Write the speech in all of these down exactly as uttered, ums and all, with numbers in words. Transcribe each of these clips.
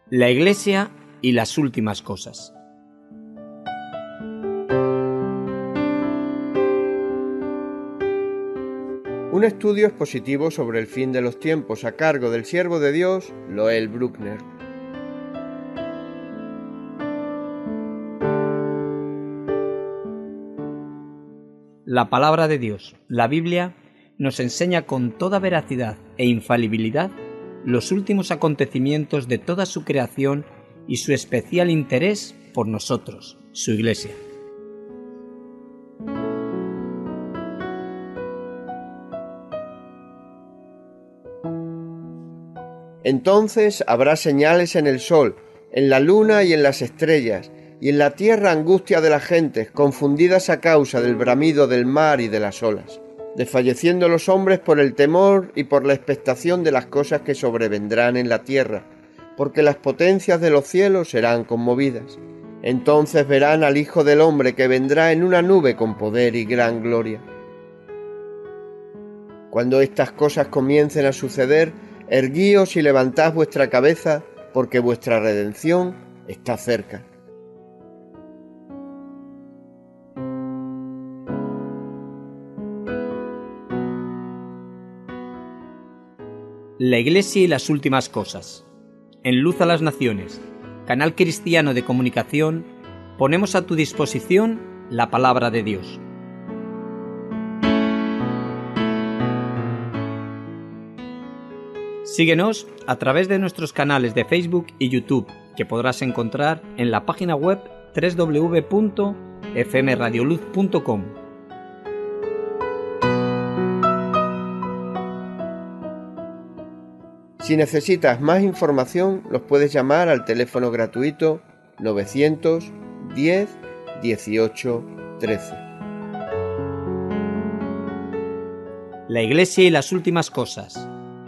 La Iglesia y las últimas cosas. Un estudio expositivo sobre el fin de los tiempos a cargo del siervo de Dios, Loel Bruckner. La palabra de Dios, la Biblia, nos enseña con toda veracidad e infalibilidad los últimos acontecimientos de toda su creación y su especial interés por nosotros, su Iglesia. Entonces habrá señales en el sol, en la luna y en las estrellas, y en la tierra angustia de las gentes, confundidas a causa del bramido del mar y de las olas, desfalleciendo los hombres por el temor y por la expectación de las cosas que sobrevendrán en la tierra, porque las potencias de los cielos serán conmovidas. Entonces verán al Hijo del Hombre que vendrá en una nube con poder y gran gloria. Cuando estas cosas comiencen a suceder, erguíos y levantad vuestra cabeza, porque vuestra redención está cerca. La Iglesia y las últimas cosas. En Luz a las Naciones, canal cristiano de comunicación, ponemos a tu disposición la palabra de Dios. Síguenos a través de nuestros canales de Facebook y YouTube, que podrás encontrar en la página web doble u doble u doble u punto f m radioluz punto com. Si necesitas más información, los puedes llamar al teléfono gratuito novecientos diez dieciocho trece. La Iglesia y las últimas cosas.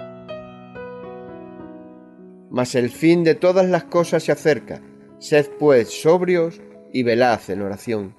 Mas el fin de todas las cosas se acerca. Sed pues sobrios y velad en oración.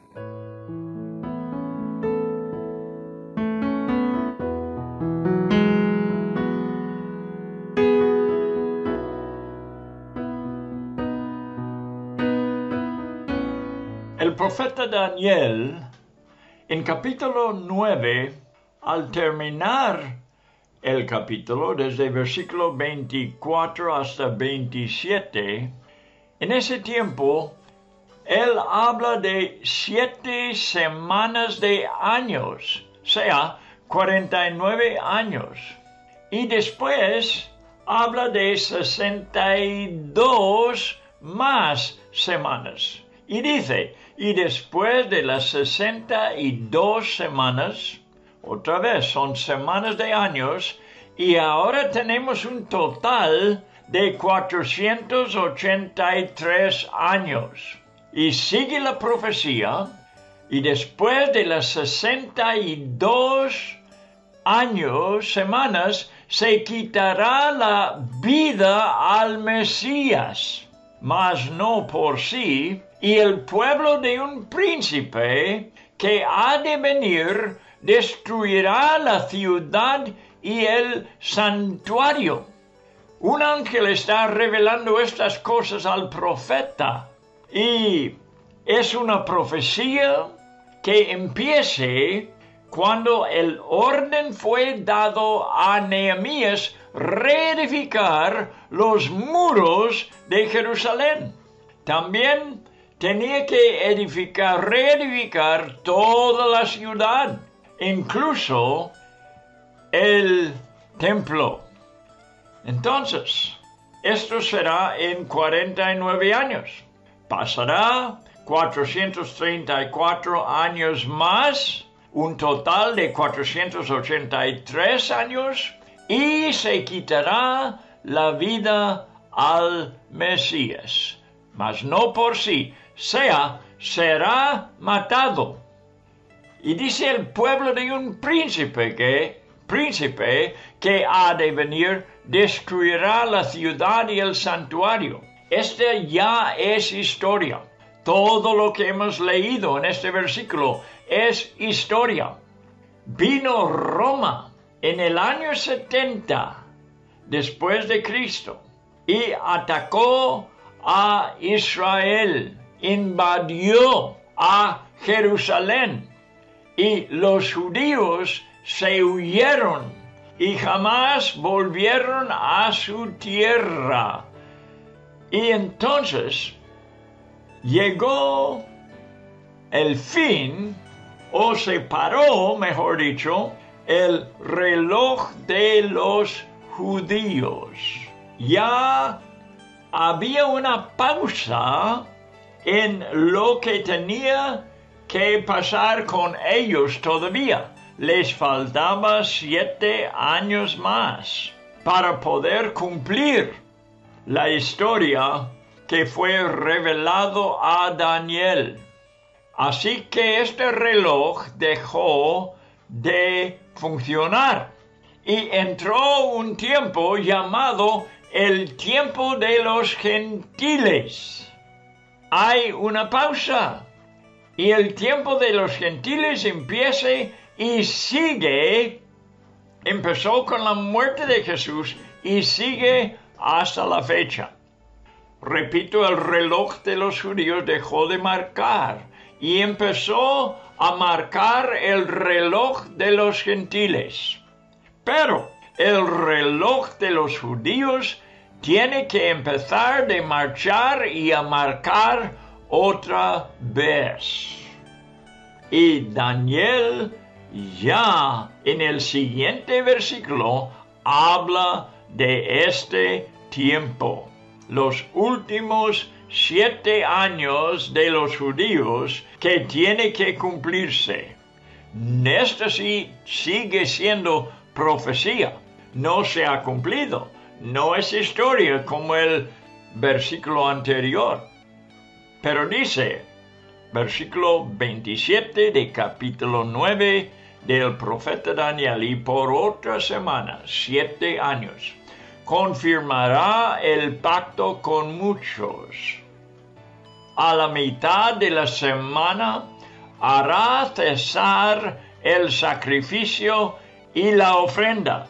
El profeta Daniel, en capítulo nueve, al terminar el capítulo, desde versículo veinticuatro hasta veintisiete, en ese tiempo, él habla de siete semanas de años, o sea, cuarenta y nueve años. Y después habla de sesenta y dos más semanas. Y dice, y después de las sesenta y dos semanas, otra vez son semanas de años, y ahora tenemos un total de cuatrocientos ochenta y tres años. Y sigue la profecía, y después de las sesenta y dos años, semanas, se quitará la vida al Mesías, mas no por sí, y el pueblo de un príncipe que ha de venir destruirá la ciudad y el santuario. Un ángel está revelando estas cosas al profeta, y es una profecía que empiece cuando el orden fue dado a Nehemías reedificar los muros de Jerusalén. También tenía que edificar, reedificar toda la ciudad, incluso el templo. Entonces, esto será en cuarenta y nueve años. Pasará cuatrocientos treinta y cuatro años más, un total de cuatrocientos ochenta y tres años, y se quitará la vida al Mesías, mas no por sí, sea, será matado. Y dice el pueblo de un príncipe que, príncipe que ha de venir, destruirá la ciudad y el santuario. Esta ya es historia. Todo lo que hemos leído en este versículo es historia. Vino Roma en el año setenta después de Cristo y atacó a Israel, invadió a Jerusalén y los judíos se huyeron y jamás volvieron a su tierra. Y entonces llegó el fin, o se paró, mejor dicho, el reloj de los judíos. Ya había una pausa en lo que tenía que pasar con ellos todavía. Les faltaba siete años más para poder cumplir la historia que fue revelado a Daniel. Así que este reloj dejó de funcionar y entró un tiempo llamado el tiempo de los gentiles. Hay una pausa y el tiempo de los gentiles empieza y sigue, empezó con la muerte de Jesús y sigue hasta la fecha. Repito, el reloj de los judíos dejó de marcar y empezó a marcar el reloj de los gentiles. Pero el reloj de los judíos tiene que empezar de marchar y a marcar otra vez. Y Daniel ya en el siguiente versículo habla de este tiempo. Los últimos siete años de los judíos que tiene que cumplirse. Esto sí sigue siendo profecía. No se ha cumplido. No es historia como el versículo anterior. Pero dice, versículo veintisiete de capítulo nueve del profeta Daniel, y por otra semana, siete años, confirmará el pacto con muchos. A la mitad de la semana hará cesar el sacrificio y la ofrenda.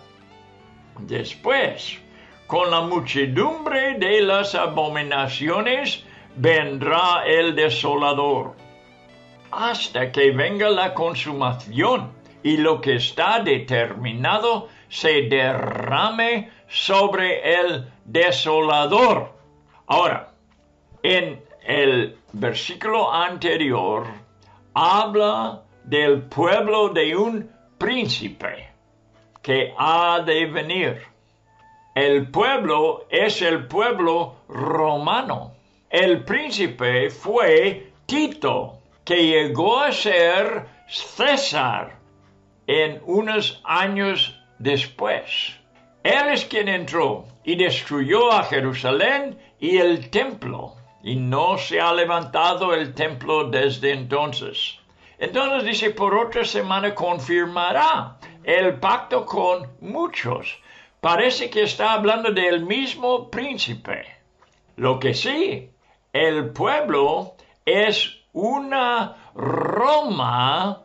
Después, con la muchedumbre de las abominaciones, vendrá el desolador, hasta que venga la consumación y lo que está determinado se derrame sobre el desolador. Ahora, en el versículo anterior, habla del pueblo de un príncipe que ha de venir. El pueblo es el pueblo romano. El príncipe fue Tito, que llegó a ser César en unos años después. Él es quien entró y destruyó a Jerusalén y el templo, y no se ha levantado el templo desde entonces. Entonces dice, por otra semana confirmará el pacto con muchos. Parece que está hablando del mismo príncipe. Lo que sí, el pueblo es una Roma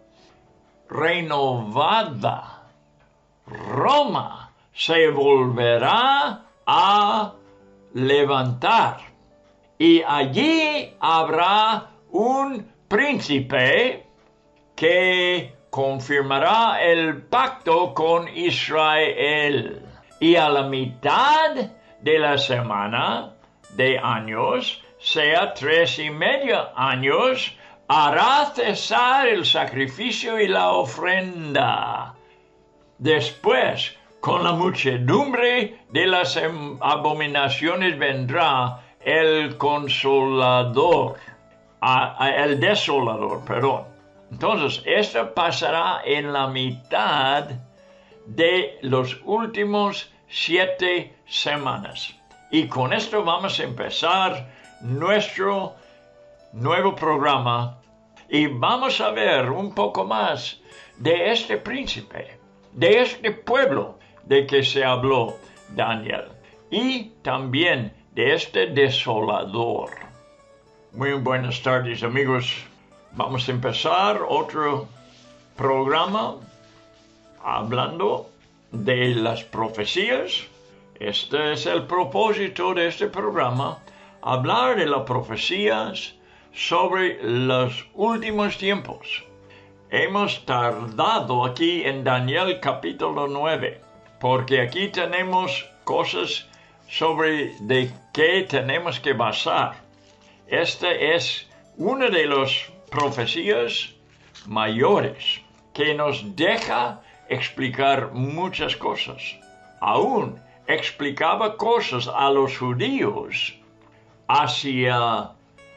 renovada. Roma se volverá a levantar y allí habrá un príncipe que confirmará el pacto con Israel. Y a la mitad de la semana de años, sea tres y medio años, hará cesar el sacrificio y la ofrenda. Después, con la muchedumbre de las abominaciones vendrá el consolador, a, a, el desolador, perdón. Entonces, esto pasará en la mitad de los últimos siete semanas. Y con esto vamos a empezar nuestro nuevo programa y vamos a ver un poco más de este príncipe, de este pueblo de que se habló Daniel y también de este desolador. Muy buenas tardes, amigos. Vamos a empezar otro programa hablando de las profecías. Este es el propósito de este programa, hablar de las profecías sobre los últimos tiempos. Hemos tardado aquí en Daniel capítulo nueve, porque aquí tenemos cosas sobre de qué tenemos que basar. Esta es una de las profecías mayores que nos deja explicar muchas cosas. Aún explicaba cosas a los judíos hacia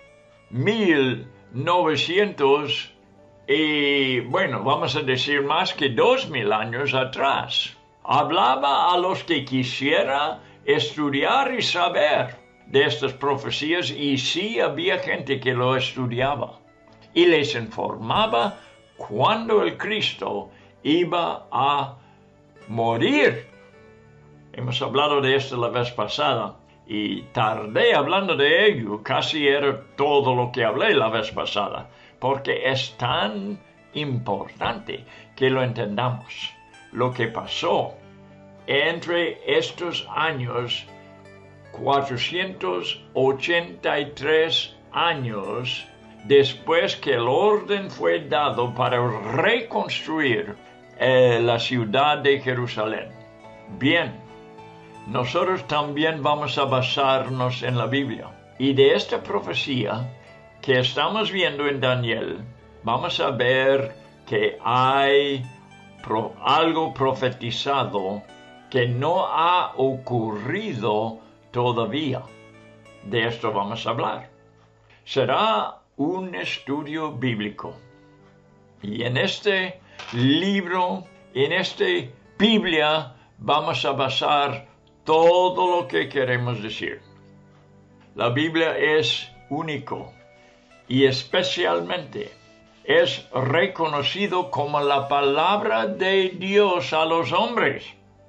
mil novecientos y, bueno, vamos a decir más que dos mil años atrás. Hablaba a los que quisiera estudiar y saber de estas profecías, y sí había gente que lo estudiaba y les informaba cuándo el Cristo iba a morir. Hemos hablado de esto la vez pasada y tardé hablando de ello, casi era todo lo que hablé la vez pasada, porque es tan importante que lo entendamos. Lo que pasó entre estos años, cuatrocientos ochenta y tres años después que el orden fue dado para reconstruir eh, la ciudad de Jerusalén. Bien, nosotros también vamos a basarnos en la Biblia. Y de esta profecía que estamos viendo en Daniel, vamos a ver que hay pro, algo profetizado que no ha ocurrido todavía. De esto vamos a hablar. Será un estudio bíblico. Y en este libro, en esta Biblia, vamos a basar todo lo que queremos decir. La Biblia es único y especialmente es reconocido como la palabra de Dios a los hombres.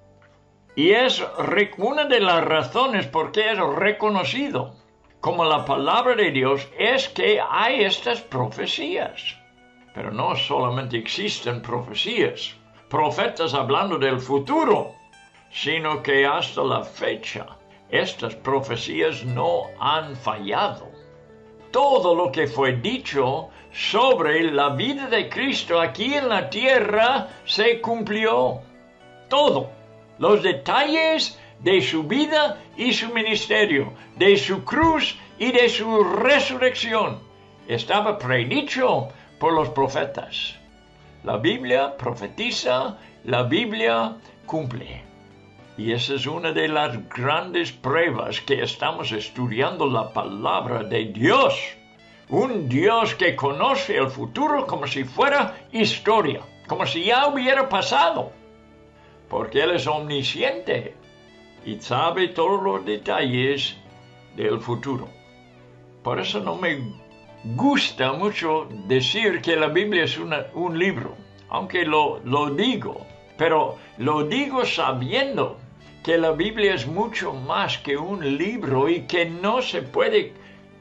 Y es una de las razones por qué es reconocido como la palabra de Dios es que hay estas profecías. Pero no solamente existen profecías, profetas hablando del futuro, sino que hasta la fecha estas profecías no han fallado. Todo lo que fue dicho sobre la vida de Cristo aquí en la tierra se cumplió. Todo. Los detalles de su vida y su ministerio, de su cruz y de su resurrección, estaba predicho por los profetas. La Biblia profetiza, la Biblia cumple. Y esa es una de las grandes pruebas que estamos estudiando la palabra de Dios. Un Dios que conoce el futuro como si fuera historia, como si ya hubiera pasado. Porque Él es omnisciente y sabe todos los detalles del futuro. Por eso no me gusta mucho decir que la Biblia es una, un libro, aunque lo, lo digo, pero lo digo sabiendo que la Biblia es mucho más que un libro y que no se puede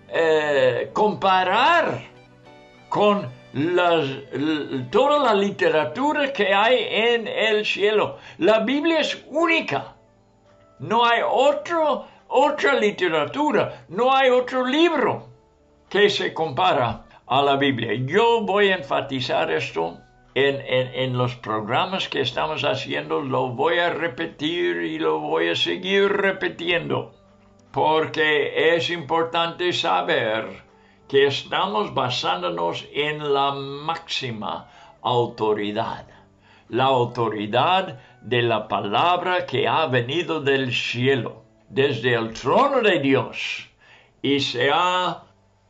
eh, comparar con las, toda la literatura que hay en el cielo. La Biblia es única. No hay otro, otra literatura, no hay otro libro que se compara a la Biblia. Yo voy a enfatizar esto en, en, en los programas que estamos haciendo, lo voy a repetir y lo voy a seguir repitiendo, porque es importante saber que estamos basándonos en la máxima autoridad, la autoridad de la palabra que ha venido del cielo, desde el trono de Dios, y se ha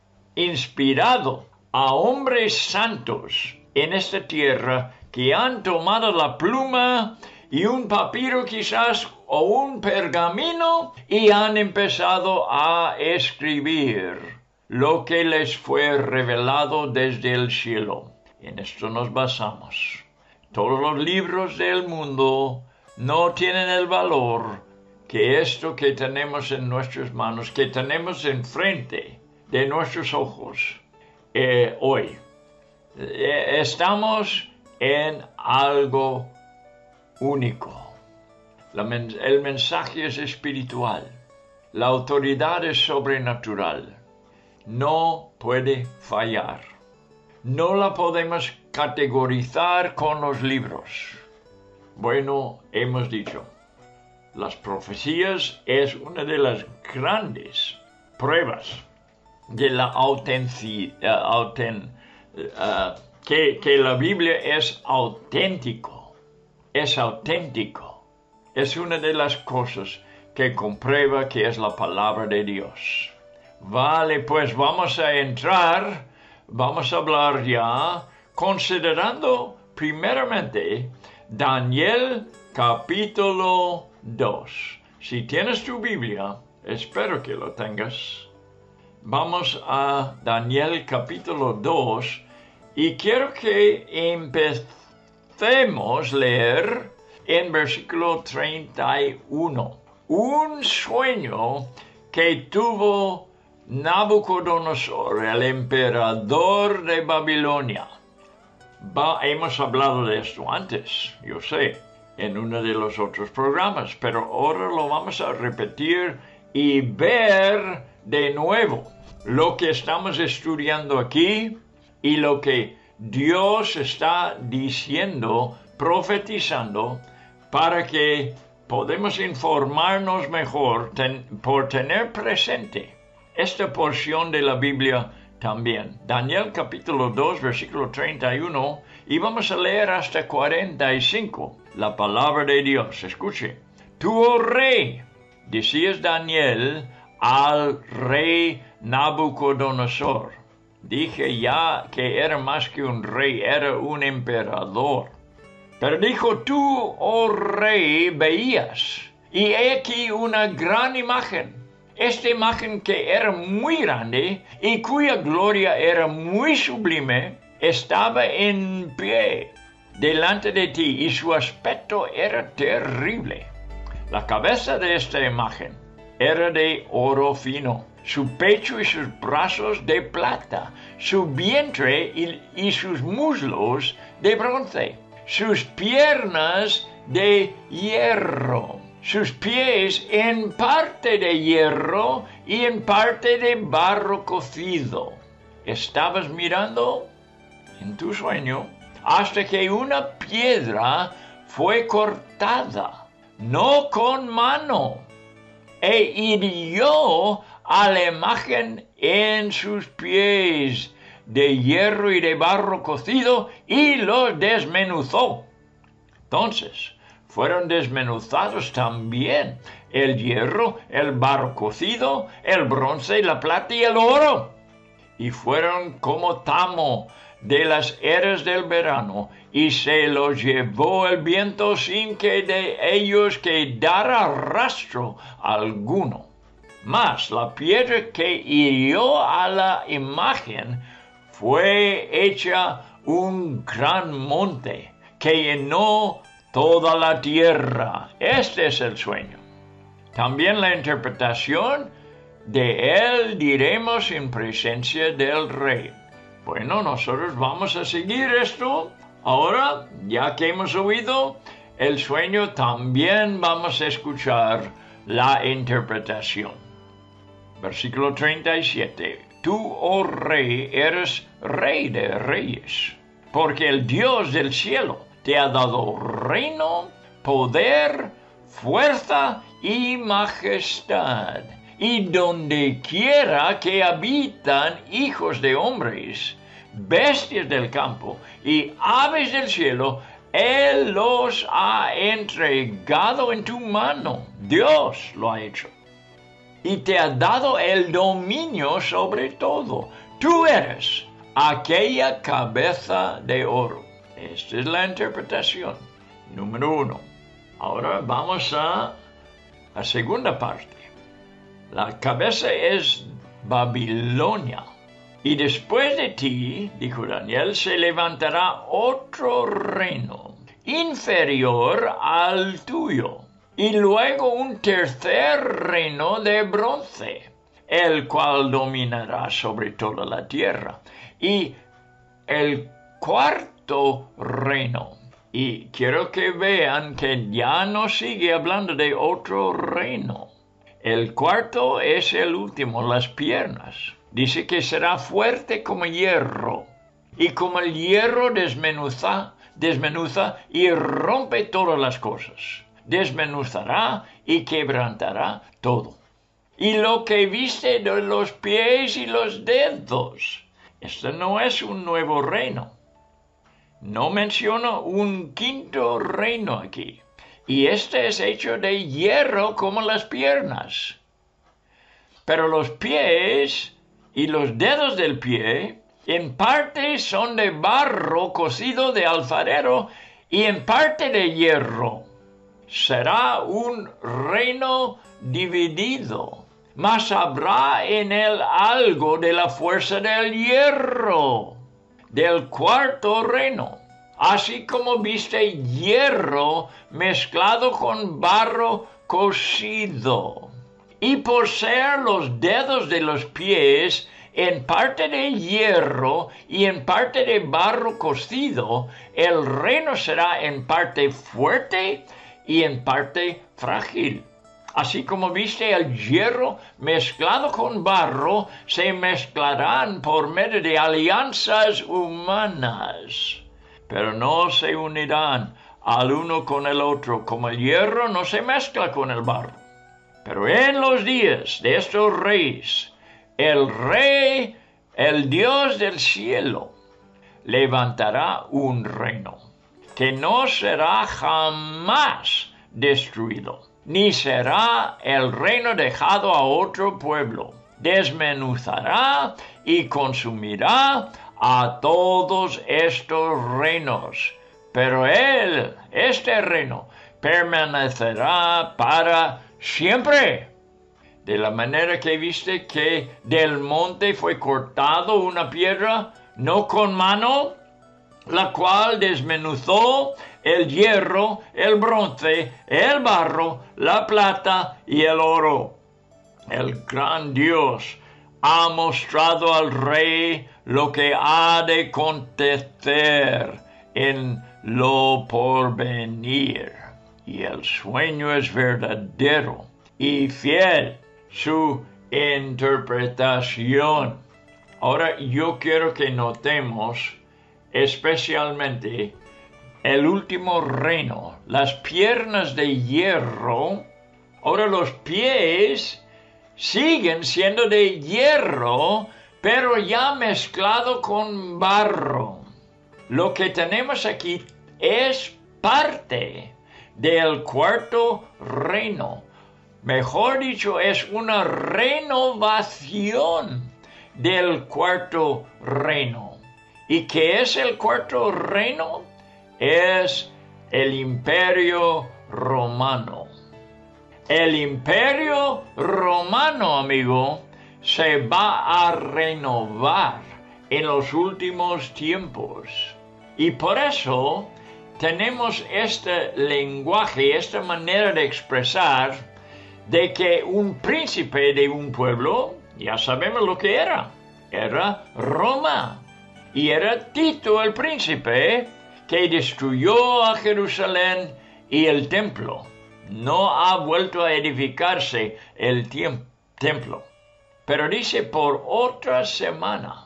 inspirado a hombres santos en esta tierra que han tomado la pluma y un papiro quizás o un pergamino y han empezado a escribir lo que les fue revelado desde el cielo. En esto nos basamos. Todos los libros del mundo no tienen el valor que esto que tenemos en nuestras manos, que tenemos enfrente de nuestros ojos eh, hoy. Eh, estamos en algo único. La men- el mensaje es espiritual. La autoridad es sobrenatural. No puede fallar. No la podemos categorizar con los libros. Bueno, hemos dicho, las profecías es una de las grandes pruebas de la autenticidad, uh, autent, uh, que, que la Biblia es auténtico, es auténtico. Es una de las cosas que comprueba que es la palabra de Dios. Vale, pues vamos a entrar, vamos a hablar ya, considerando primeramente Daniel capítulo dos. Si tienes tu Biblia, espero que lo tengas. Vamos a Daniel capítulo dos y quiero que empecemos a leer en versículo treinta y uno. Un sueño que tuvo Nabucodonosor, el emperador de Babilonia. Va, hemos hablado de esto antes, yo sé, en uno de los otros programas, pero ahora lo vamos a repetir y ver de nuevo lo que estamos estudiando aquí y lo que Dios está diciendo, profetizando, para que podamos informarnos mejor ten, por tener presente esta porción de la Biblia también. Daniel capítulo dos, versículo treinta y uno, y vamos a leer hasta cuarenta y cinco, la palabra de Dios. Escuche. Tú, oh rey, decías Daniel al rey Nabucodonosor. Dije ya que era más que un rey, era un emperador. Pero dijo tú, oh rey, veías, y he aquí una gran imagen. Esta imagen que era muy grande y cuya gloria era muy sublime, estaba en pie delante de ti y su aspecto era terrible. La cabeza de esta imagen era de oro fino, su pecho y sus brazos de plata, su vientre y, y sus muslos de bronce, sus piernas de hierro, sus pies en parte de hierro y en parte de barro cocido. Estabas mirando en tu sueño hasta que una piedra fue cortada, no con mano, e hirió a la imagen en sus pies de hierro y de barro cocido y los desmenuzó. Entonces fueron desmenuzados también el hierro, el barro cocido, el bronce, la plata y el oro, y fueron como tamo de las eras del verano, y se los llevó el viento sin que de ellos quedara rastro alguno. Mas la piedra que hirió a la imagen fue hecha un gran monte que llenó toda la tierra. Este es el sueño. También la interpretación de él diremos en presencia del rey. Bueno, nosotros vamos a seguir esto. Ahora, ya que hemos oído el sueño, también vamos a escuchar la interpretación. Versículo treinta y siete. Tú, oh rey, eres rey de reyes, porque el Dios del cielo te ha dado reino, poder, fuerza y majestad. Y donde quiera que habitan hijos de hombres, bestias del campo y aves del cielo, Él los ha entregado en tu mano. Dios lo ha hecho. Y te ha dado el dominio sobre todo. Tú eres aquella cabeza de oro. Esta es la interpretación. Número uno. Ahora vamos a la segunda parte. La cabeza es Babilonia. Y después de ti, dijo Daniel, se levantará otro reino inferior al tuyo. Y luego un tercer reino de bronce, el cual dominará sobre toda la tierra. Y el cuarto reino. Y quiero que vean que ya no sigue hablando de otro reino. El cuarto es el último, las piernas. Dice que será fuerte como hierro. Y como el hierro desmenuza, desmenuza y rompe todas las cosas. Desmenuzará y quebrantará todo. Y lo que viste de los pies y los dedos. Este no es un nuevo reino. No menciona un quinto reino aquí. Y este es hecho de hierro como las piernas. Pero los pies y los dedos del pie en parte son de barro cocido de alfarero y en parte de hierro. Será un reino dividido, mas habrá en él algo de la fuerza del hierro, del cuarto reino. Así como viste hierro mezclado con barro cocido. Y por ser los dedos de los pies en parte de hierro y en parte de barro cocido, el reino será en parte fuerte y en parte frágil. Así como viste el hierro mezclado con barro, se mezclarán por medio de alianzas humanas. Pero no se unirán al uno con el otro, como el hierro no se mezcla con el barro. Pero en los días de estos reyes, el rey, el Dios del cielo, levantará un reino que no será jamás destruido, ni será el reino dejado a otro pueblo. Desmenuzará y consumirá a todos estos reinos, pero él, este reino, permanecerá para siempre. De la manera que viste que del monte fue cortado una piedra, no con mano, la cual desmenuzó el hierro, el bronce, el barro, la plata y el oro. El gran Dios ha mostrado al rey lo que ha de acontecer en lo porvenir. Y el sueño es verdadero y fiel su interpretación. Ahora yo quiero que notemos especialmente el último reino, las piernas de hierro. Ahora los pies siguen siendo de hierro, pero ya mezclado con barro. Lo que tenemos aquí es parte del cuarto reino. Mejor dicho, es una renovación del cuarto reino. ¿Y qué es el cuarto reino? Es el Imperio Romano. El Imperio Romano, amigo, se va a renovar en los últimos tiempos. Y por eso tenemos este lenguaje, esta manera de expresar de que un príncipe de un pueblo, ya sabemos lo que era, era Roma. Y era Tito el príncipe que destruyó a Jerusalén y el templo. No ha vuelto a edificarse el templo. Pero dice por otra semana,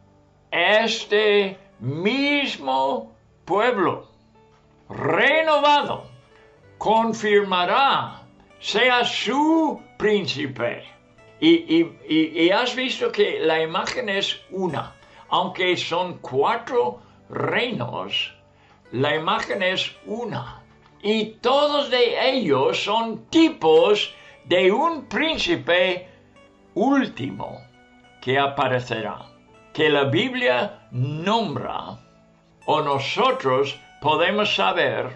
este mismo pueblo renovado confirmará, sea su príncipe. Y, y, y, y has visto que la imagen es una. Aunque son cuatro reinos, la imagen es una. Y todos de ellos son tipos de un príncipe último que aparecerá, que la Biblia nombra, o nosotros podemos saber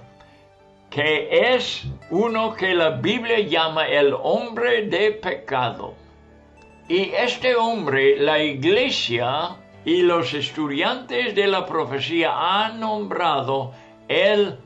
que es uno que la Biblia llama el hombre de pecado. Y este hombre, la iglesia y los estudiantes de la profecía han nombrado el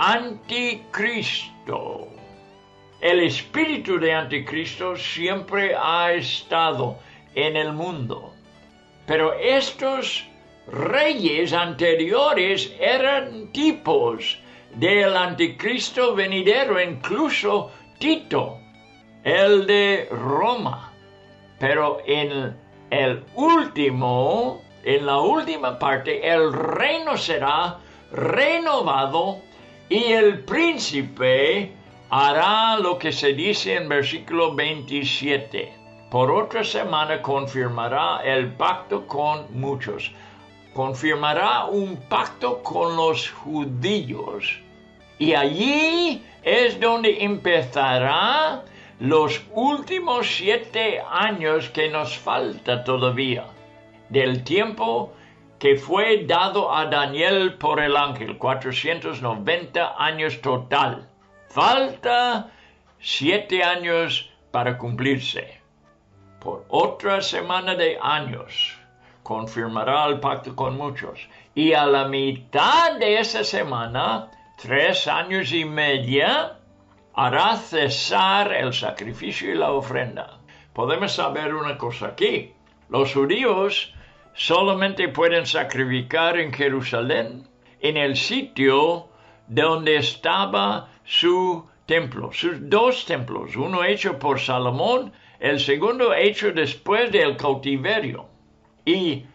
anticristo. El espíritu de anticristo siempre ha estado en el mundo. Pero estos reyes anteriores eran tipos del anticristo venidero, incluso Tito, el de Roma. Pero en el último, en la última parte, el reino será renovado y el príncipe hará lo que se dice en versículo veintisiete. Por otra semana confirmará el pacto con muchos. Confirmará un pacto con los judíos. Y allí es donde empezará los últimos siete años que nos falta todavía, del tiempo que fue dado a Daniel por el ángel, cuatrocientos noventa años total. Falta siete años para cumplirse. Por otra semana de años confirmará el pacto con muchos. Y a la mitad de esa semana, tres años y media, hará cesar el sacrificio y la ofrenda. Podemos saber una cosa aquí. Los judíos solamente pueden sacrificar en Jerusalén, en el sitio donde estaba su templo, sus dos templos, uno hecho por Salomón, el segundo hecho después del cautiverio, y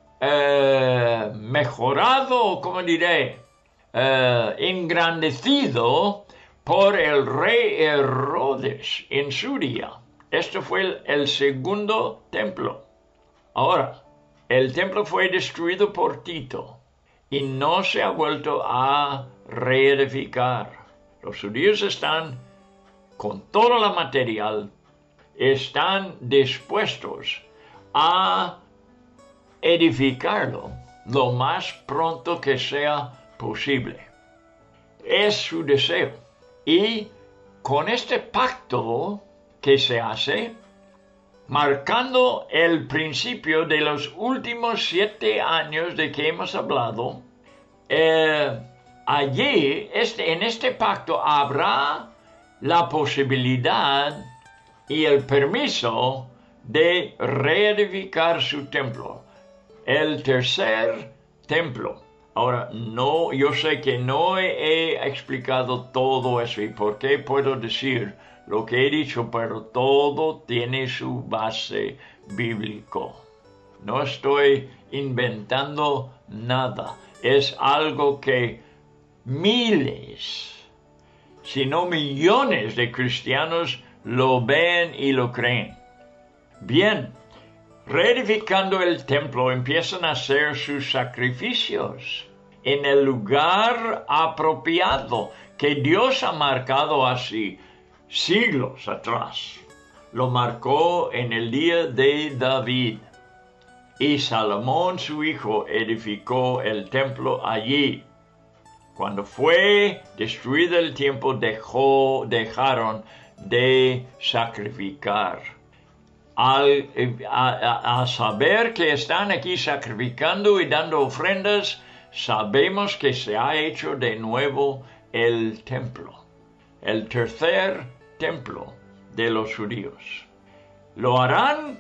eh, mejorado, como diré, eh, engrandecido por el rey Herodes en su día. Este fue el, el segundo templo. Ahora, el templo fue destruido por Tito y no se ha vuelto a reedificar. Los judíos están, con todo el material, están dispuestos a edificarlo lo más pronto que sea posible. Es su deseo. Y con este pacto que se hace, marcando el principio de los últimos siete años de que hemos hablado, eh, allí, este, en este pacto, habrá la posibilidad y el permiso de reedificar su templo, el tercer templo. Ahora, no, yo sé que no he, he explicado todo eso y por qué puedo decir lo que he dicho, pero todo tiene su base bíblico. No estoy inventando nada. Es algo que miles, si no millones de cristianos lo ven y lo creen. Bien, reedificando el templo empiezan a hacer sus sacrificios en el lugar apropiado que Dios ha marcado así siglos atrás. Lo marcó en el día de David. Y Salomón, su hijo, edificó el templo allí. Cuando fue destruido el templo, dejó, dejaron de sacrificar. Al, a, a, a saber que están aquí sacrificando y dando ofrendas, sabemos que se ha hecho de nuevo el templo, el tercer templo de los judíos. Lo harán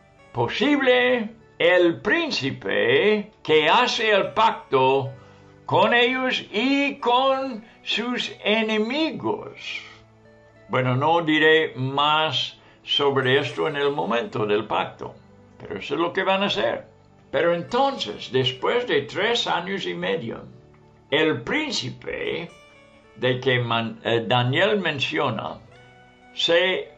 posible el príncipe que hace el pacto con ellos y con sus enemigos. Bueno, no diré más sobre esto en el momento del pacto, pero eso es lo que van a hacer. Pero entonces, después de tres años y medio, el príncipe de que man, eh, Daniel menciona se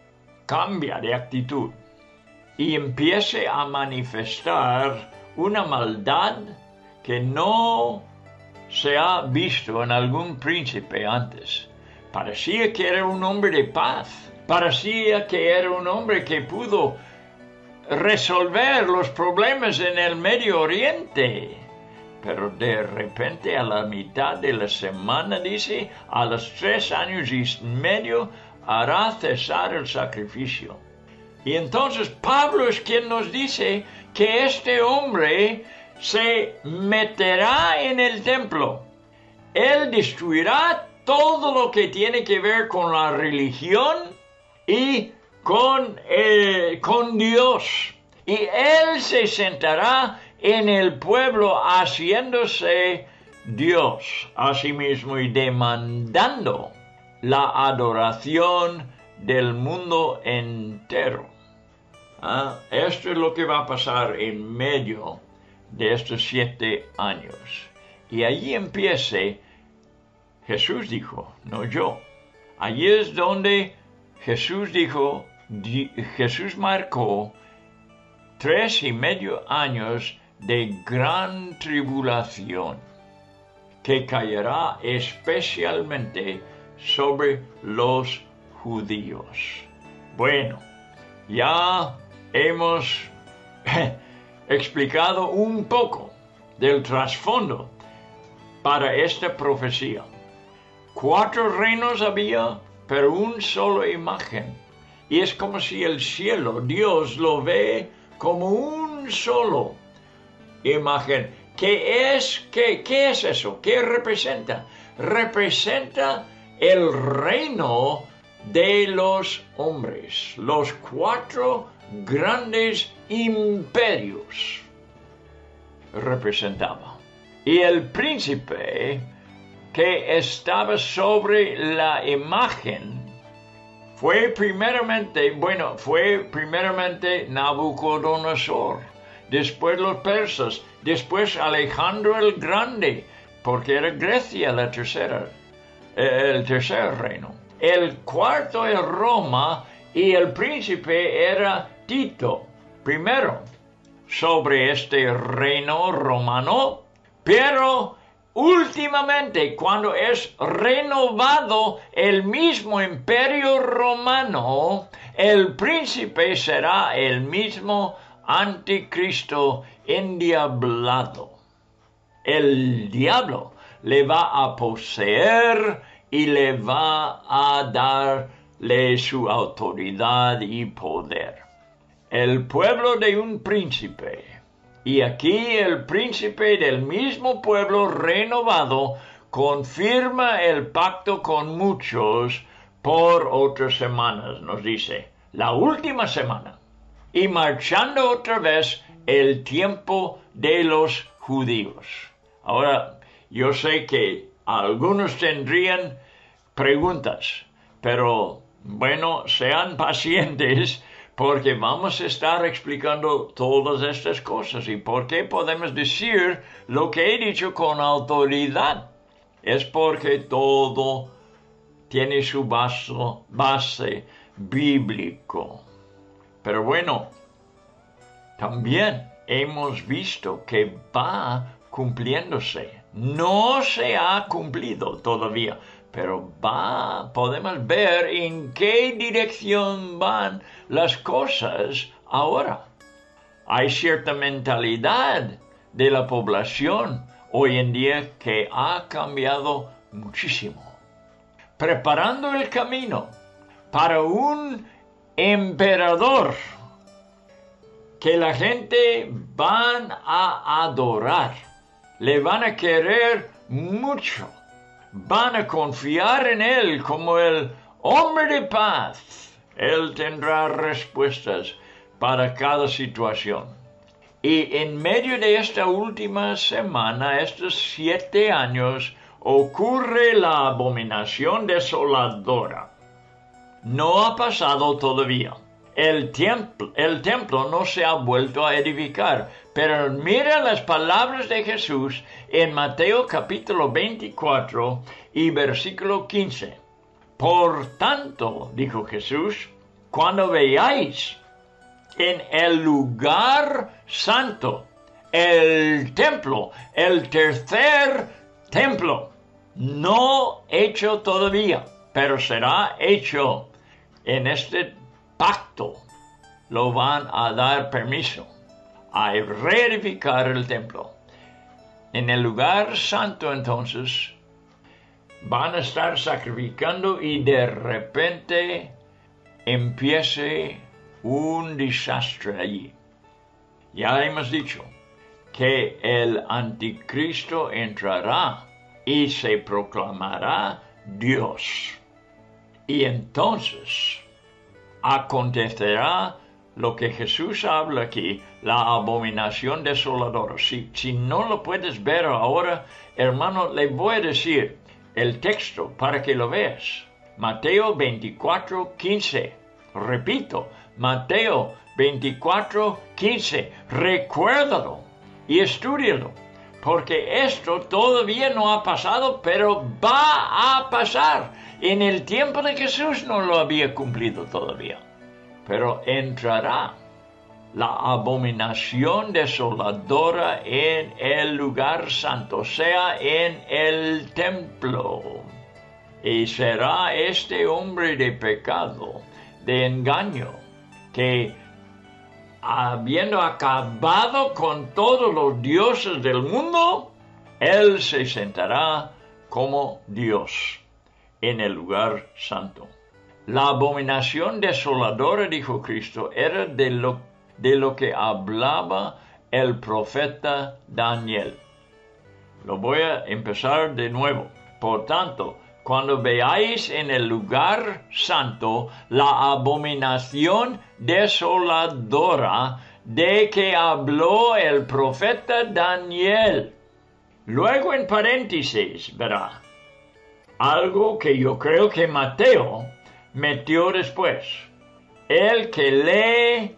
cambia de actitud y empieza a manifestar una maldad que no se ha visto en algún príncipe antes. Parecía que era un hombre de paz. Parecía que era un hombre que pudo resolver los problemas en el Medio Oriente. Pero de repente, a la mitad de la semana, dice, a los tres años y medio, hará cesar el sacrificio. Y entonces Pablo es quien nos dice que este hombre se meterá en el templo. Él destruirá todo lo que tiene que ver con la religión y con, eh, con Dios. Y él se sentará en el pueblo haciéndose Dios a sí mismo y demandando la adoración del mundo entero. ¿Ah? Esto es lo que va a pasar en medio de estos siete años. Y allí empiece, Jesús dijo, no yo. Allí es donde Jesús dijo, di, Jesús marcó tres y medio años de gran tribulación que caerá especialmente sobre los judíos. Bueno, ya hemos explicado un poco del trasfondo para esta profecía. Cuatro reinos había, pero una sola imagen. Y es como si el cielo, Dios lo ve como un solo imagen. ¿Qué es, qué, qué es eso? ¿Qué representa? Representa el reino de los hombres, los cuatro grandes imperios representaba. Y el príncipe que estaba sobre la imagen fue primeramente, bueno, fue primeramente Nabucodonosor, después los persas, después Alejandro el Grande, porque era Grecia la tercera, el tercer reino. El cuarto es Roma y el príncipe era Tito, primero, sobre este reino romano, pero últimamente, cuando es renovado el mismo imperio romano, el príncipe será el mismo anticristo endiablado. El diablo le va a poseer y le va a darle su autoridad y poder. El pueblo de un príncipe. Y aquí el príncipe del mismo pueblo renovado confirma el pacto con muchos por otras semanas, nos dice, la última semana. Y marchando otra vez el tiempo de los judíos. Ahora, yo sé que algunos tendrían preguntas, pero bueno, sean pacientes, porque vamos a estar explicando todas estas cosas. ¿Y por qué podemos decir lo que he dicho con autoridad? Es porque todo tiene su base, base bíblico. Pero bueno, también hemos visto que va cumpliéndose. No se ha cumplido todavía, pero va, podemos ver en qué dirección van las cosas ahora. Hay cierta mentalidad de la población hoy en día que ha cambiado muchísimo, preparando el camino para un emperador que la gente van a adorar, le van a querer mucho. Van a confiar en él como el hombre de paz. Él tendrá respuestas para cada situación. Y en medio de esta última semana, estos siete años, ocurre la abominación desoladora. No ha pasado todavía. El templo, el templo no se ha vuelto a edificar. Pero mira las palabras de Jesús en Mateo capítulo veinticuatro y versículo quince. Por tanto, dijo Jesús, cuando veáis en el lugar santo, el templo, el tercer templo, no hecho todavía, pero será hecho en este pacto, lo van a dar permiso a reedificar el templo. En el lugar santo entonces van a estar sacrificando y de repente empiece un desastre allí. Ya hemos dicho que el anticristo entrará y se proclamará Dios. Y entonces acontecerá lo que Jesús habla aquí, la abominación desoladora. Si, si no lo puedes ver ahora, hermano, le voy a decir el texto para que lo veas. Mateo veinticuatro, quince. Repito, Mateo veinticuatro, quince. Recuérdalo y estúdialo, porque esto todavía no ha pasado, pero va a pasar. En el tiempo de Jesús no lo había cumplido todavía, pero entrará la abominación desoladora en el lugar santo, o sea, en el templo. Y será este hombre de pecado, de engaño, que habiendo acabado con todos los dioses del mundo, él se sentará como Dios en el lugar santo. La abominación desoladora, dijo Cristo, era de lo, de lo que hablaba el profeta Daniel. Lo voy a empezar de nuevo. Por tanto, cuando veáis en el lugar santo la abominación desoladora de que habló el profeta Daniel. Luego en paréntesis verá algo que yo creo que Mateo metió después. El que lee,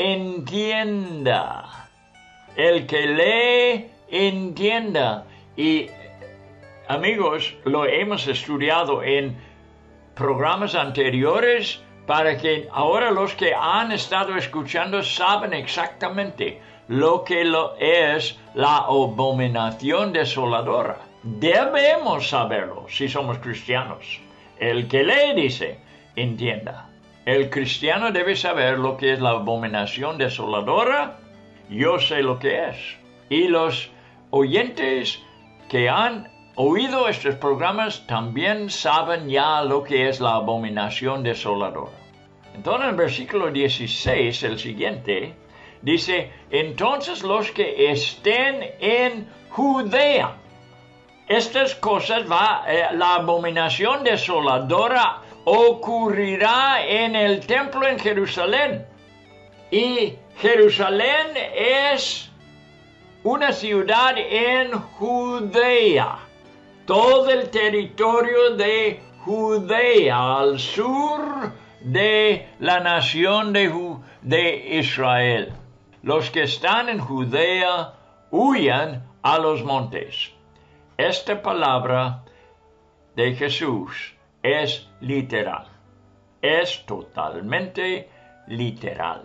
entienda. El que lee, entienda. Y amigos, lo hemos estudiado en programas anteriores para que ahora los que han estado escuchando saben exactamente lo que lo es la abominación desoladora. Debemos saberlo si somos cristianos. El que lee dice, entienda. El cristiano debe saber lo que es la abominación desoladora. Yo sé lo que es. Y los oyentes que han oído estos programas también saben ya lo que es la abominación desoladora. Entonces, en el versículo dieciséis, el siguiente, dice, entonces los que estén en Judea. Estas cosas va, eh, la abominación desoladora ocurrirá en el templo en Jerusalén. Y Jerusalén es una ciudad en Judea. Todo el territorio de Judea al sur de la nación de, Ju- de Israel. Los que están en Judea huyan a los montes. Esta palabra de Jesús es literal. Es totalmente literal.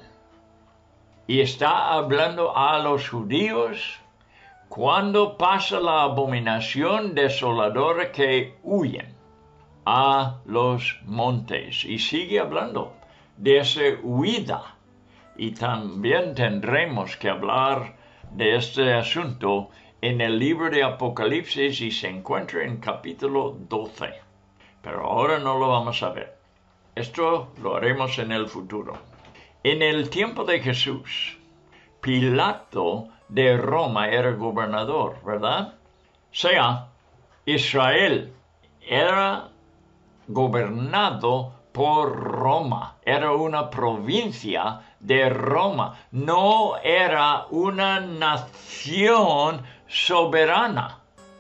Y está hablando a los judíos cuando pasa la abominación desoladora que huyen a los montes. Y sigue hablando de esa huida. Y también tendremos que hablar de este asunto en el libro de Apocalipsis y se encuentra en capítulo doce. Pero ahora no lo vamos a ver. Esto lo haremos en el futuro. En el tiempo de Jesús, Pilato de Roma era gobernador, ¿verdad? O sea, Israel era gobernado por Roma. Era una provincia de Roma. No era una nación soberana.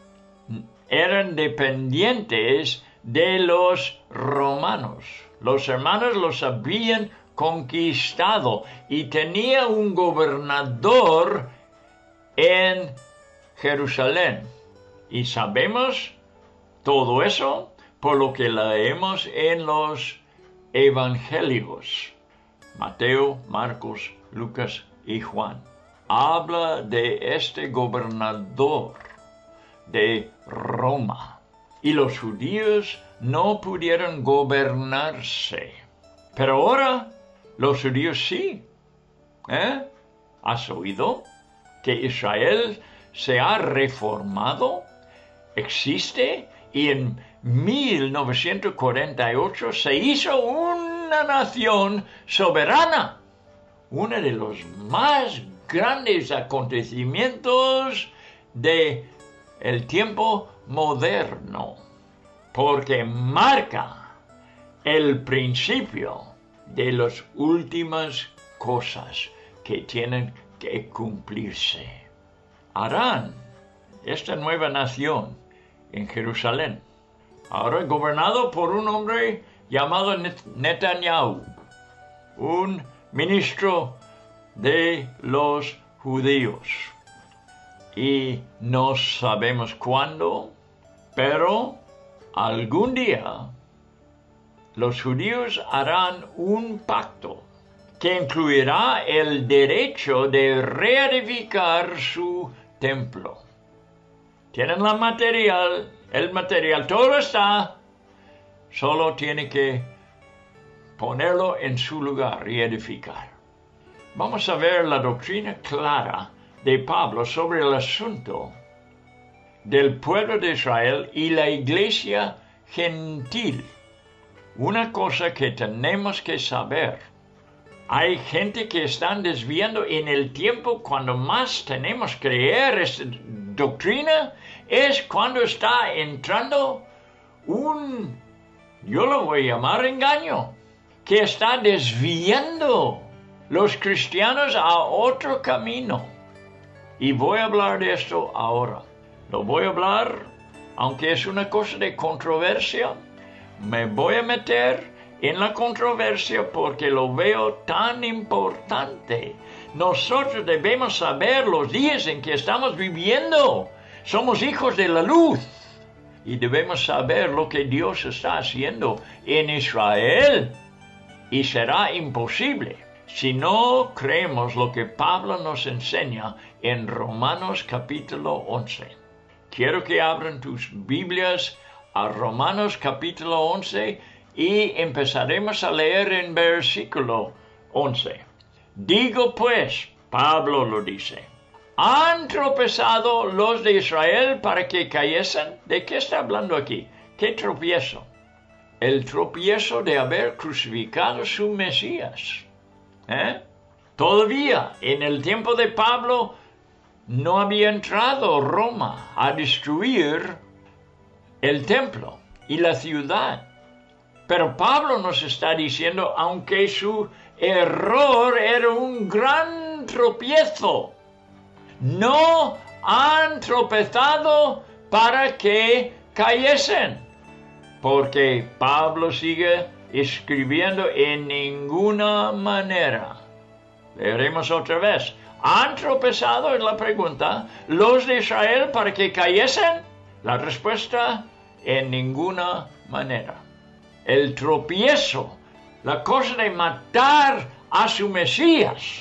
Eran dependientes de los romanos. Los hermanos los habían conquistado y tenía un gobernador en Jerusalén. Y sabemos todo eso por lo que leemos en los evangelios. Mateo, Marcos, Lucas y Juan. Habla de este gobernador de Roma. Y los judíos no pudieron gobernarse. Pero ahora los judíos sí. ¿Eh? ¿Has oído que Israel se ha reformado? Existe y en mil novecientos cuarenta y ocho se hizo una nación soberana. Uno de los más grandes acontecimientos de el tiempo moderno, porque marca el principio de las últimas cosas que tienen que cumplirse. Harán esta nueva nación en Jerusalén. ahora gobernado por un hombre llamado Netanyahu, un ministro de los judíos. Y no sabemos cuándo, pero algún día los judíos harán un pacto que incluirá el derecho de reedificar su templo. Tienen la material, el material, todo está, solo tiene que ponerlo en su lugar y edificar. Vamos a ver la doctrina clara de Pablo sobre el asunto del pueblo de Israel y la iglesia gentil. Una cosa que tenemos que saber: hay gente que están desviando en el tiempo cuando más tenemos que creer esta doctrina, es cuando está entrando un, yo lo voy a llamar engaño, que está desviando los cristianos a otro camino. Y voy a hablar de esto ahora. Lo voy a hablar, aunque es una cosa de controversia, me voy a meter en la controversia porque lo veo tan importante. Nosotros debemos saber los días en que estamos viviendo. Somos hijos de la luz y debemos saber lo que Dios está haciendo en Israel. Y será imposible si no creemos lo que Pablo nos enseña en Romanos capítulo once. Quiero que abran tus Biblias a Romanos capítulo once y empezaremos a leer en versículo once. Digo pues, Pablo lo dice, ¿han tropezado los de Israel para que cayesen? ¿De qué está hablando aquí? ¿Qué tropiezo? El tropiezo de haber crucificado a su Mesías. ¿Eh? Todavía en el tiempo de Pablo no había entrado Roma a destruir el templo y la ciudad. Pero Pablo nos está diciendo, aunque su error era un gran tropiezo, no han tropezado para que cayesen. Porque Pablo sigue escribiendo en ninguna manera. Leeremos otra vez. ¿Han tropezado? Es la pregunta. ¿Los de Israel para que cayesen? La respuesta, en ninguna manera. El tropiezo, la cosa de matar a su Mesías,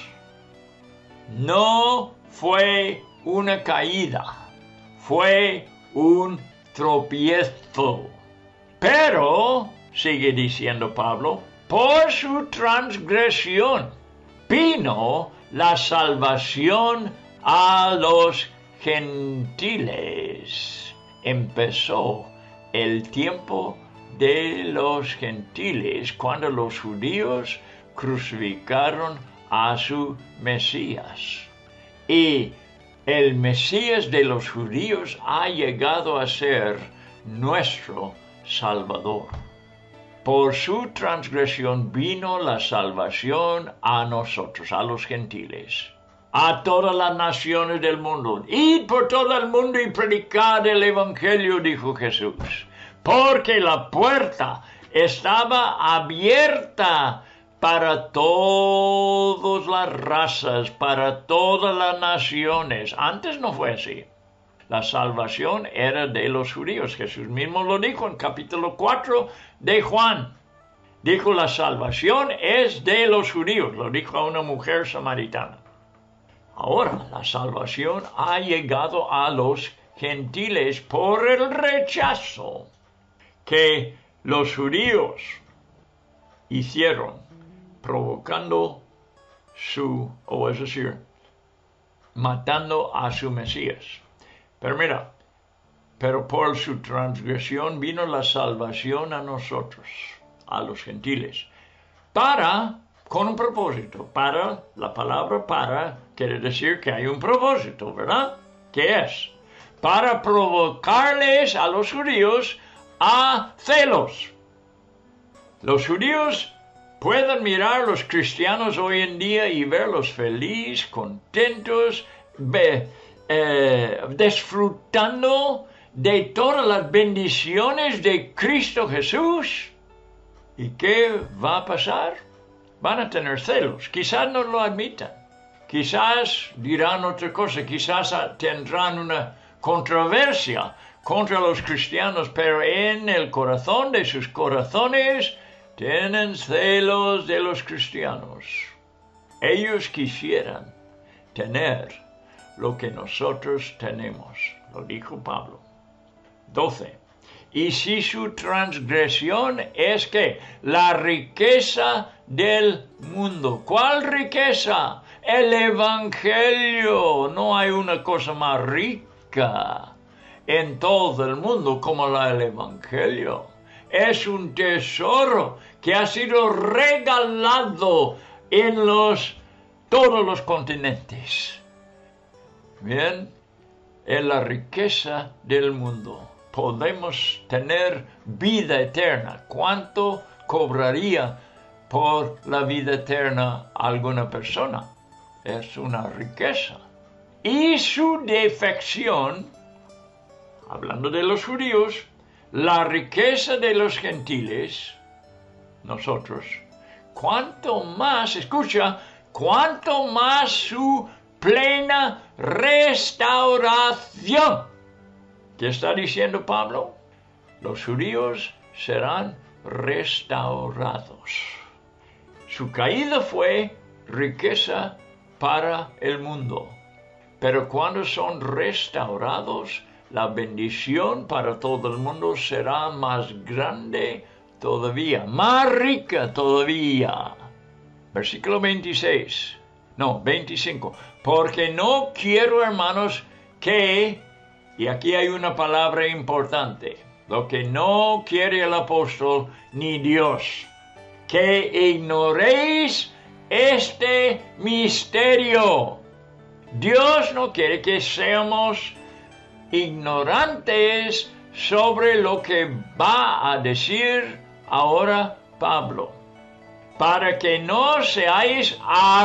no fue una caída, fue un tropiezo. Pero, sigue diciendo Pablo, por su transgresión vino la salvación a los gentiles. Empezó el tiempo de los gentiles cuando los judíos crucificaron a su Mesías. Y el Mesías de los judíos ha llegado a ser nuestro Salvador. Por su transgresión vino la salvación a nosotros, a los gentiles, a todas las naciones del mundo. Id por todo el mundo y predicad el Evangelio, dijo Jesús, porque la puerta estaba abierta para todas las razas, para todas las naciones. Antes no fue así. La salvación era de los judíos. Jesús mismo lo dijo en capítulo cuatro de Juan. Dijo, la salvación es de los judíos. Lo dijo a una mujer samaritana. Ahora, la salvación ha llegado a los gentiles por el rechazo que los judíos hicieron, provocando su, o es decir, matando a su Mesías. Pero mira, pero por su transgresión vino la salvación a nosotros, a los gentiles, para, con un propósito, para, la palabra para, quiere decir que hay un propósito, ¿verdad? ¿Qué es? Para provocarles a los judíos a celos. Los judíos pueden mirar a los cristianos hoy en día y verlos felices, contentos, be, eh, disfrutando de todas las bendiciones de Cristo Jesús. ¿Y qué va a pasar? Van a tener celos. Quizás no lo admitan. Quizás dirán otra cosa. Quizás tendrán una controversia contra los cristianos, pero en el corazón de sus corazones tienen celos de los cristianos. Ellos quisieran tener lo que nosotros tenemos, lo dijo Pablo. doce. Y si su transgresión es que la riqueza del mundo. ¿Cuál riqueza? El Evangelio. No hay una cosa más rica en todo el mundo como la del Evangelio. Es un tesoro que ha sido regalado en los, todos los continentes. Bien, en la riqueza del mundo podemos tener vida eterna. ¿Cuánto cobraría por la vida eterna alguna persona? Es una riqueza. Y su defección, hablando de los judíos, la riqueza de los gentiles, nosotros, cuánto más, escucha, cuánto más su plena restauración. ¿Qué está diciendo Pablo? Los judíos serán restaurados. Su caída fue riqueza para el mundo, pero cuando son restaurados, la bendición para todo el mundo será más grande todavía, más rica todavía. Versículo veintiséis, no, veinticinco. Porque no quiero, hermanos, que, y aquí hay una palabra importante, lo que no quiere el apóstol ni Dios, que ignoréis este misterio. Dios no quiere que seamos ignorantes sobre lo que va a decir ahora Pablo, para que no seáis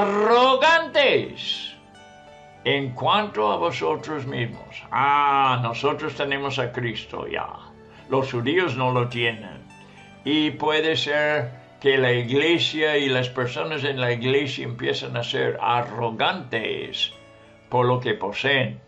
arrogantes en cuanto a vosotros mismos. Ah, nosotros tenemos a Cristo ya. Los judíos no lo tienen. Y puede ser que la iglesia y las personas en la iglesia empiezan a ser arrogantes por lo que poseen.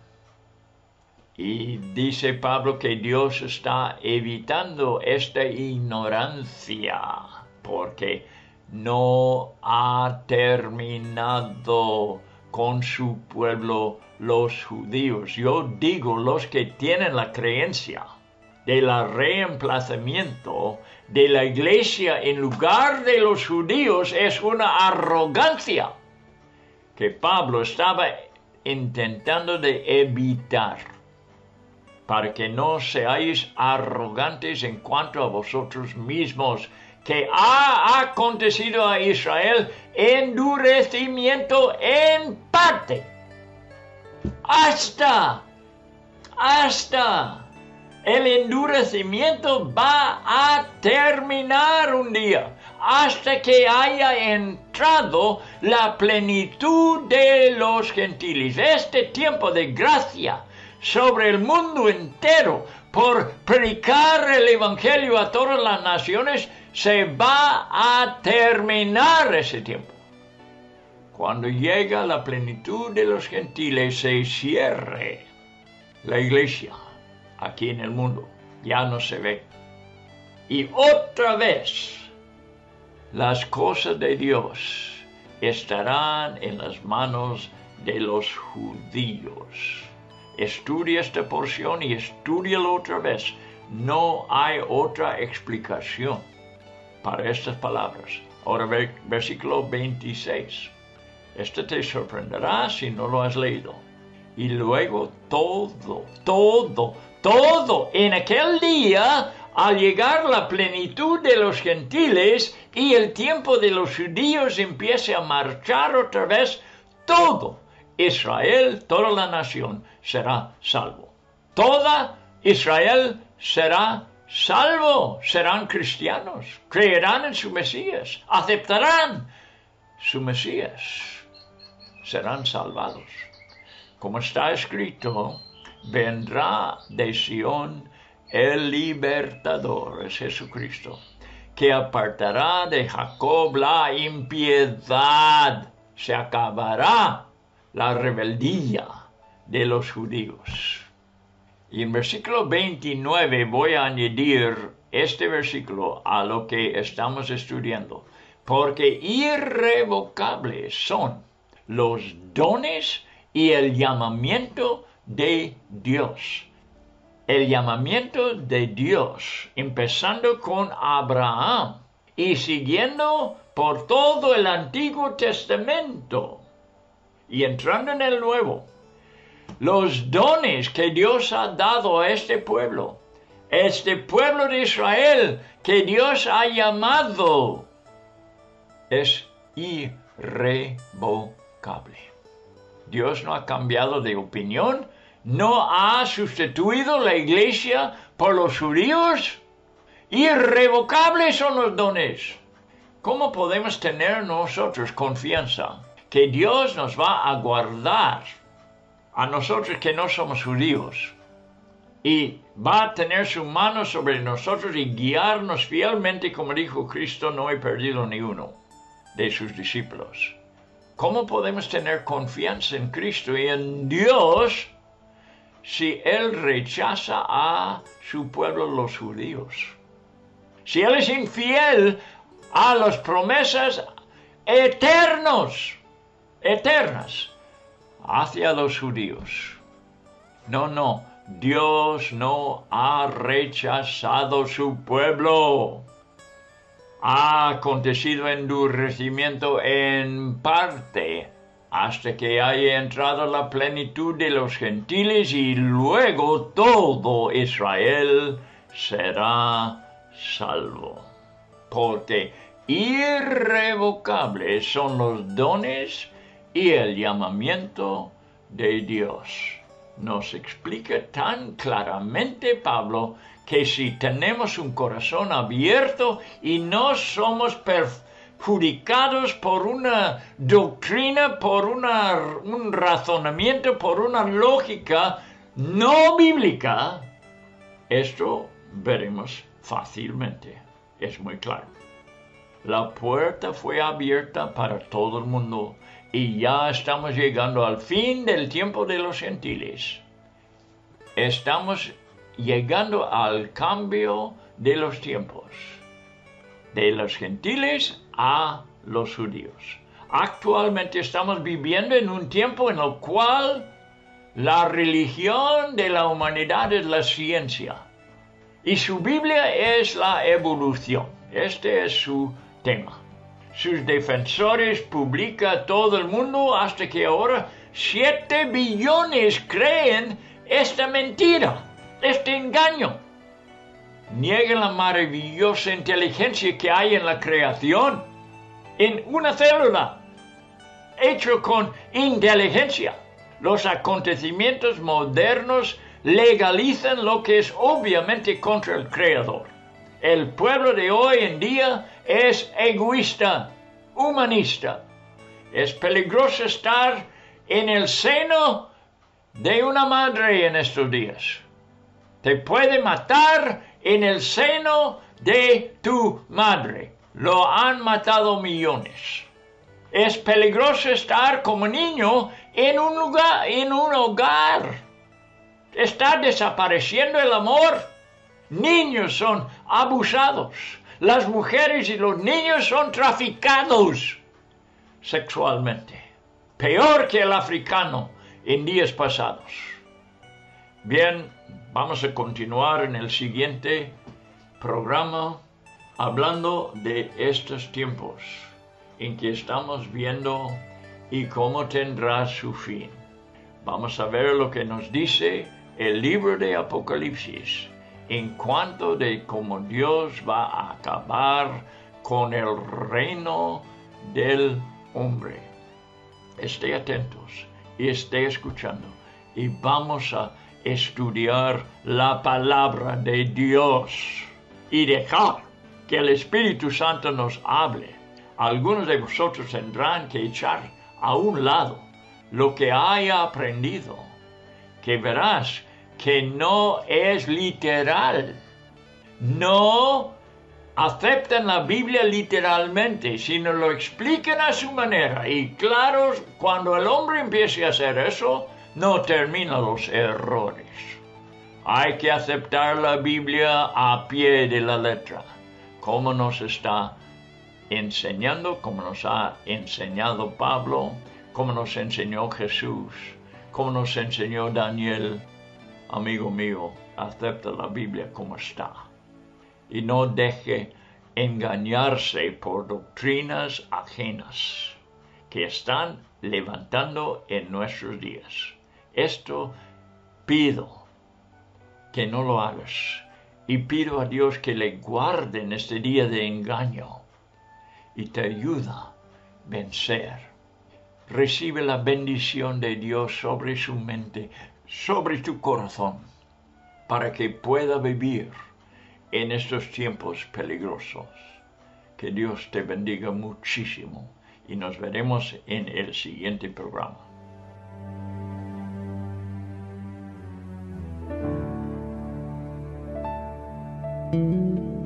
Y dice Pablo que Dios está evitando esta ignorancia porque no ha terminado con su pueblo los judíos. Yo digo los que tienen la creencia del reemplazamiento de la iglesia en lugar de los judíos es una arrogancia que Pablo estaba intentando de evitar, para que no seáis arrogantes en cuanto a vosotros mismos, que ha acontecido a Israel endurecimiento en parte, hasta, hasta el endurecimiento va a terminar un día, hasta que haya entrado la plenitud de los gentiles. Este tiempo de gracia sobre el mundo entero por predicar el evangelio a todas las naciones se va a terminar ese tiempo. Cuando llega la plenitud de los gentiles se cierre la iglesia aquí en el mundo, ya no se ve. Y otra vez las cosas de Dios estarán en las manos de los judíos. Estudia esta porción y estúdialo otra vez. No hay otra explicación para estas palabras. Ahora versículo veintiséis. Este te sorprenderá si no lo has leído. Y luego todo, todo, todo en aquel día, al llegar la plenitud de los gentiles y el tiempo de los judíos empiece a marchar otra vez, todo Israel, toda la nación, será salvo. Toda Israel será salvo, serán cristianos, creerán en su Mesías, aceptarán su Mesías, serán salvados. Como está escrito vendrá de Sión el libertador, es Jesucristo, que apartará de Jacob la impiedad. Se acabará la rebeldía de los judíos. Y en versículo veintinueve voy a añadir este versículo a lo que estamos estudiando, porque irrevocables son los dones y el llamamiento de Dios. El llamamiento de Dios, empezando con Abraham y siguiendo por todo el Antiguo Testamento y entrando en el Nuevo. Los dones que Dios ha dado a este pueblo, este pueblo de Israel que Dios ha llamado, es irrevocable. Dios no ha cambiado de opinión, no ha sustituido la iglesia por los judíos. Irrevocables son los dones. ¿Cómo podemos tener nosotros confianza que Dios nos va a guardar a nosotros que no somos judíos y va a tener su mano sobre nosotros y guiarnos fielmente, como dijo Cristo, no he perdido ni uno de sus discípulos? ¿Cómo podemos tener confianza en Cristo y en Dios si Él rechaza a su pueblo, los judíos? Si Él es infiel a las promesas eternos, eternas, hacia los judíos. No, no, Dios no ha rechazado su pueblo. Ha acontecido endurecimiento en parte hasta que haya entrado la plenitud de los gentiles y luego todo Israel será salvo. Porque irrevocables son los dones y el llamamiento de Dios. Nos explica tan claramente Pablo que si tenemos un corazón abierto y no somos perjudicados por una doctrina, por una, un razonamiento, por una lógica no bíblica, esto veremos fácilmente. Es muy claro. La puerta fue abierta para todo el mundo y ya estamos llegando al fin del tiempo de los gentiles. Estamos llegando al cambio de los tiempos, de los gentiles a los judíos. Actualmente estamos viviendo en un tiempo en el cual la religión de la humanidad es la ciencia y su Biblia es la evolución. Este es su tema. Sus defensores publican todo el mundo hasta que ahora siete billones creen esta mentira, este engaño. Niegan la maravillosa inteligencia que hay en la creación, en una célula, hecho con inteligencia. Los acontecimientos modernos legalizan lo que es obviamente contra el Creador. El pueblo de hoy en día es egoísta, humanista. Es peligroso estar en el seno de una madre en estos días. Te puede matar en el seno de tu madre. Lo han matado millones. Es peligroso estar como niño en un lugar, en un hogar. Está desapareciendo el amor. Niños son abusados. Las mujeres y los niños son traficados sexualmente. Peor que el africano en días pasados. Bien, vamos a continuar en el siguiente programa hablando de estos tiempos en que estamos viendo y cómo tendrá su fin. Vamos a ver lo que nos dice el libro de Apocalipsis en cuanto de cómo Dios va a acabar con el reino del hombre. Esté atentos y esté escuchando y vamos a estudiar la palabra de Dios y dejar que el Espíritu Santo nos hable. Algunos de vosotros tendrán que echar a un lado lo que haya aprendido, que verás que no es literal. No aceptan la Biblia literalmente, sino lo explican a su manera. Y claro, cuando el hombre empiece a hacer eso, no termina los errores. Hay que aceptar la Biblia a pie de la letra, como nos está enseñando, como nos ha enseñado Pablo, como nos enseñó Jesús, como nos enseñó Daniel. Amigo mío, acepta la Biblia como está. Y no deje engañarse por doctrinas ajenas que están levantando en nuestros días. Esto pido que no lo hagas, y pido a Dios que le guarde en este día de engaño y te ayuda a vencer. Recibe la bendición de Dios sobre su mente, sobre tu corazón, para que pueda vivir en estos tiempos peligrosos. Que Dios te bendiga muchísimo y nos veremos en el siguiente programa. Thank you.